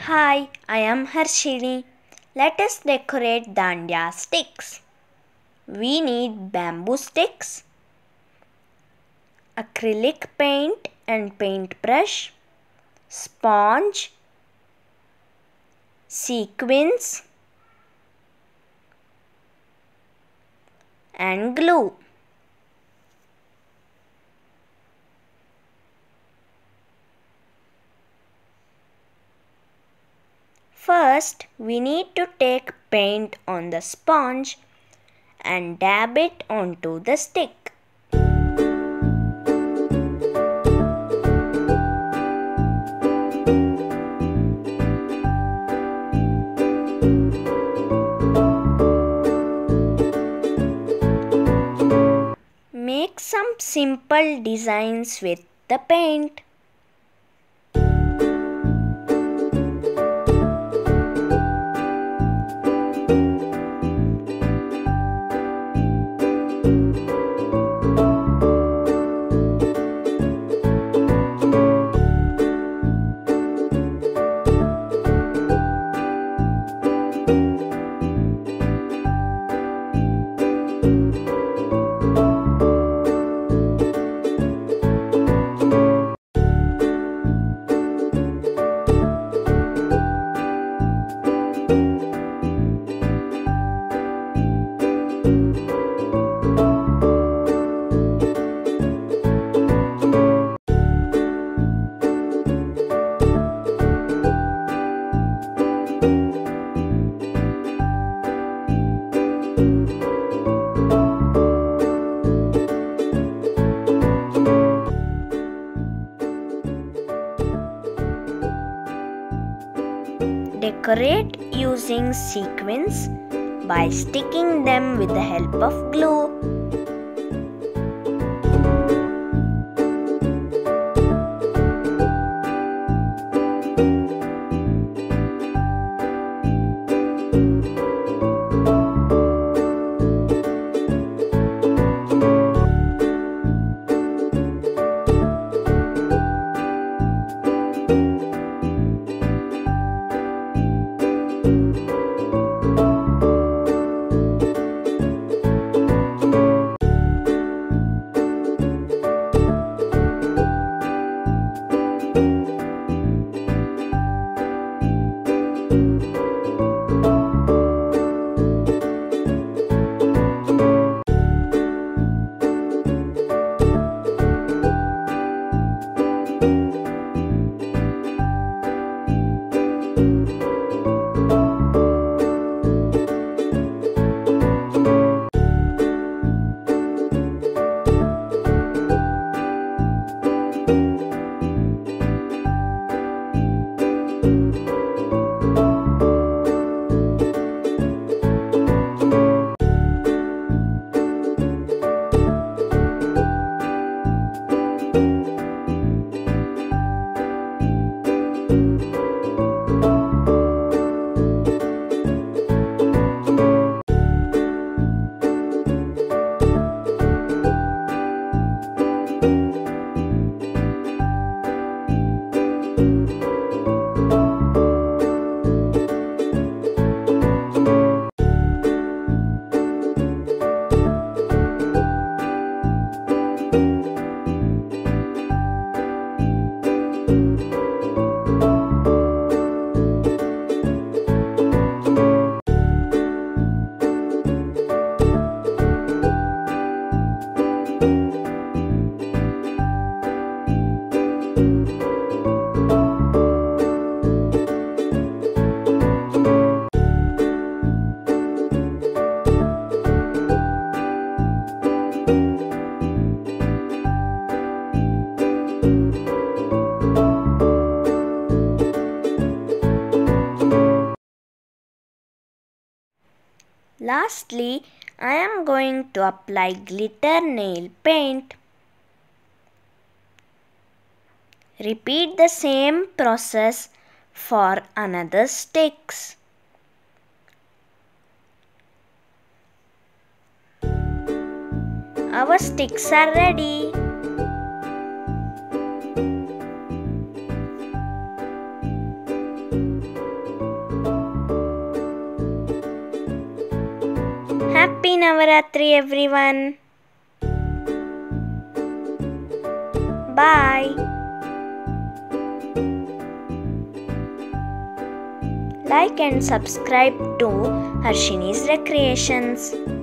Hi, I am Harshini. Let us decorate dandiya sticks. We need bamboo sticks, acrylic paint and paintbrush, sponge, sequins, and glue. First, we need to take paint on the sponge and dab it onto the stick. Make some simple designs with the paint. Decorate using sequins by sticking them with the help of glue. Lastly, I am going to apply glitter nail paint. Repeat the same process for another sticks. Our sticks are ready. Happy Navaratri everyone. Bye. Like and subscribe to Harshini's Recreations.